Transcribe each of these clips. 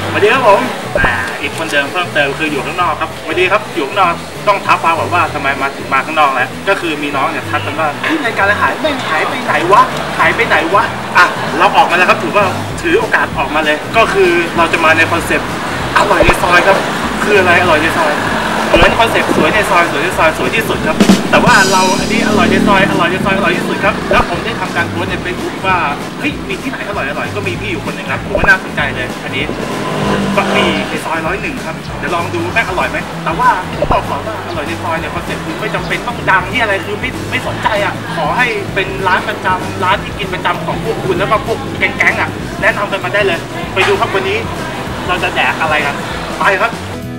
สวัสดีครับผมอีกคนเดิมเพิ่มเติมคืออยู่ข้างนอกครับสวัสดีครับอยู่ข้างนอกต้องทักความแบบว่าทำไมมาถึงมาข้างนอกแล้วก็คือมีน้องเนี่ยทักกันว่าที่รายการอาหารแม่งหายไปไหนวะหายไปไหนวะเราออกมาแล้วครับถือโอกาสออกมาเลยก็คือเราจะมาในคอนเซ็ปต์อร่อยในซอยครับคืออะไรอร่อยในซอยเหมือนคอนเซ็ปต์สวยในซอยสวยในซอยสวยที่สุดครับแต่ว่าเราอันนี้อร่อยในซอยอร่อยในซอยอร่อยที่สุดครับแล้วผมได้ทำการโพสในเฟซบุ๊กว่าเฮ้ยมีที่ไหนอร่อยก็มีพี่อยู่คนหนึ่งครับผมว่าน่าสนใจเลยอันนี้บะหมี่ในซอย101ครับเดี๋ยวลองดูแม่งอร่อยไหมแต่ว่าผมบอกก่อนว่าอร่อยในซอยเนี่ยคอนเซ็ปต์คือไม่จำเป็นต้องดังที่อะไรคือไม่สนใจขอให้เป็นร้านประจำร้านที่กินประจำของพวกคุณแล้วก็พวกแก๊งแนะนำกันมาได้เลยไปดูครับวันนี้เราจะแดกอะไรกันไปครับ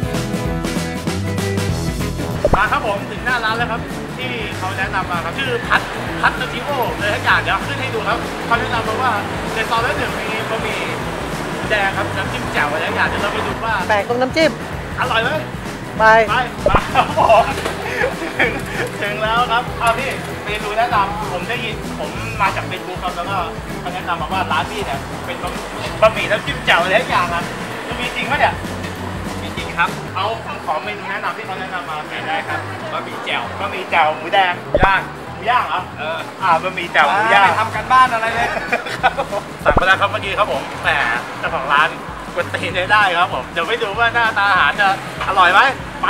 มาครับผมถึงหน้าร้านแล้วครับที่เขาแนะนำมาครับชื่อพัทจิโอเลยทุกอย่างเดี๋ยวขึ้นให้ดูครับเขาแนะนำมาว่าในซอย1มีบะหมี่แดงครับน้ำจิ้มแจ่วอะไรทุกอย่างเดี๋ยวเราไปดูว่าแปลกตรงน้ำจิ้มอร่อยไหมไปครับผมถึงแล้วครับพี่เมนูแนะนำผมได้ยินผมมาจากเฟซบุ๊กครับแล้วก็เขาแนะนำมาว่าร้านพี่เนี่ยเป็นบะหมี่น้ำจิ้มแจ่วอะไรทุกอย่างครับจะมีจริงไหมเนี่ยจริงครับเอาขอเมนูแนะนำที่เขาแนะนำมาได้ครับบะหมี่แจ่วหมูแดงย่างเหรอบะหมี่แจ่วหมูย่างทำกันบ้านอะไรเลยสั่งไปแล้วครับเมื่อกี้ครับผมแต่เจ้าของร้านกวนตีนได้ครับผมเดี๋ยวไปดูว่าหน้าตาอาหารจะอร่อยไหมไป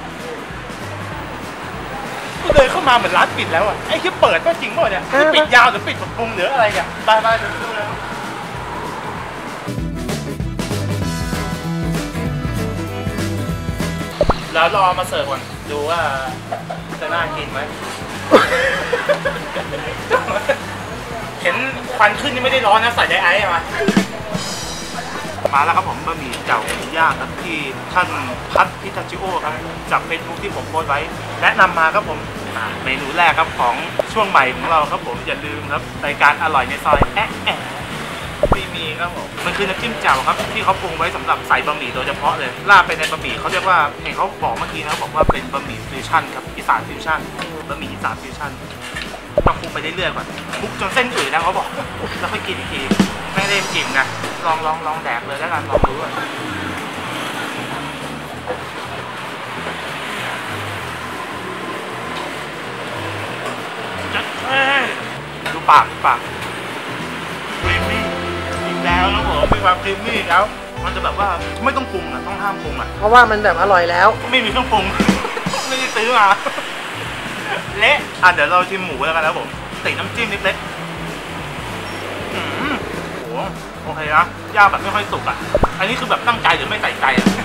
เดินเข้ามาเหมือนร้านปิดแล้วไอ้ที่เปิดก็จริงป่ะเนี่ยปิดยาวหรือปิดแบบปรุงหรืออะไรเนี่ยไปเดี๋ยวดูเลยแล้วรอมาเสิร์ฟก่อนดูว่าจะน่ากินไหม เห็นควันขึ้นนี่ไม่ได้ร้อนนะใส่ไดไอซ์มาแล้วครับผมบะหมี่แจ่วหมูย่างครับที่ท่านพัทพิทาจิโอครับจากเฟซบุ๊กที่ผมโพสต์ไว้แนะนำมาครับผมเมนูแรกครับของช่วงใหม่ของเราครับผมอย่าลืมครับรายการอร่อยในซอยมีครับผมมันคือน้ำจิ้มแจ่วครับที่เขาปรุงไว้สำหรับใส่บะหมี่โดยเฉพาะเลยราดไปในบะหมี่เขาเรียกว่าเห็นเขาบอกเมื่อกี้นะบอกว่าเป็นบะหมี่ฟิวชั่นครับอีสานฟิวชั่นบะหมี่อีสานฟิวชั่นต้องคลุกไปเรื่อยๆก่อนคลุกจนเส้นอืดนะเขาบอกแล้วค่อยกินอีกทีไม่ได้กินนะลองแดกเลยแล้วกันลองดูก่อนดูปากครีมมี่อีกแล้วนะผมมีความครีมมี่แล้วมันจะแบบว่าไม่ต้องปรุงต้องห้ามปรุงเพราะว่ามันแบบอร่อยแล้วไม่มีเครื่องปรุง ไม่ได้ซื้อมาเละเดี๋ยวเราชิมหมูแล้วกันนะผมติดน้ำจิ้มเล็กๆโอเคนะย่างแบบไม่ค่อยสุกอันนี้คือแบบตั้งใจหรือไม่ใส่ใจ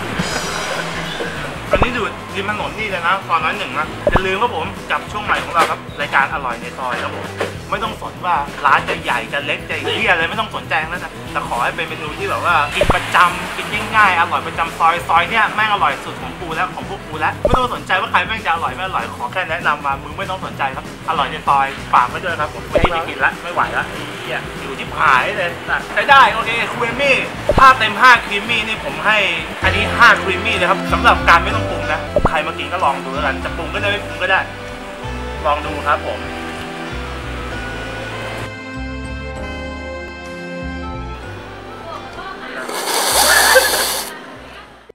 อันนี้อยู่ริมถนนนี่เลยนะซอย101นะอย่าลืมครับผมกับช่วงใหม่ของเราครับรายการอร่อยในซอยครับผมไม่ต้องสนว่าร้านจะใหญ่จะเล็กจะเหี้ยอะไรไม่ต้องสนใจแล้วนะแต่ขอให้เป็นเมนูที่แบบว่ากินประจำกินง่ายๆอร่อยประจำซอยเนี่ยแม่งอร่อยสุดของกูแล้วของพวกกูแล้วไม่ต้องสนใจว่าใครแม่งจะอร่อยไม่อร่อยขอแค่แนะนำมามึงไม่ต้องสนใจครับอร่อยในซอยฝากไว้ด้วยครับผมวันนี้ไปกินละไม่ไหวละอยู่ที่ผายเลยใช้ได้โอเคครีมมี่ถ้าเต็ม5ครีมมี่นี่ผมให้อันนี้5ครีมมี่เลยครับสำหรับการไม่ต้องปรุงนะใครมากินก็ลองดูแล้วกันจะปรุงก็ได้ไม่ปรุงก็ได้ลองดูครับผม